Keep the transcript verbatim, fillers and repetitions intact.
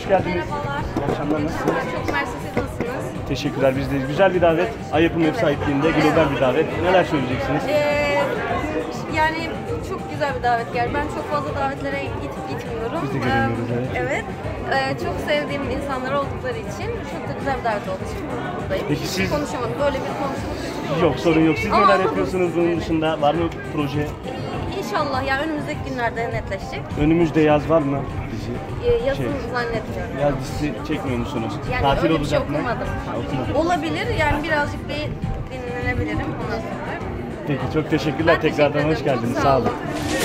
hoş geldiniz. Merhabalar. İyi akşamlar, nasılsınız? Çok mersi, siz nasılsınız? Teşekkürler, biz de. Güzel bir davet. Ayıp'ın ev sahipliğinde global bir davet. Neler söyleyeceksiniz? Ee, yani çok güzel bir davet geldi. Ben çok fazla davetlere gidip gitmiyorum. Biz de göremiyoruz, evet. Evet. Ee, çok sevdiğim insanlar oldukları için çok da güzel bir davet olduğu için buradayım. Peki Hiç siz- konuşamadım. Böyle bir konuşma kötü Yok, sorun yok. Siz Ama neler anladım. yapıyorsunuz bunun dışında? Var mı proje? İnşallah yani önümüzdeki günlerde netleşecek. Önümüzde yaz var mı? Dizi. Ee, yazın Şey, zannetmiyorum. Yaz dizisi çekmiyor musunuz? Yani Tatil öyle bir olacak şey mı? okumadım. Ha, okumadım. Olabilir yani birazcık bir dinlenebilirim ondan sonra. Peki, çok teşekkürler. Ben teşekkür Tekrardan ederim. hoş geldiniz. Çok Sağ olun. olun.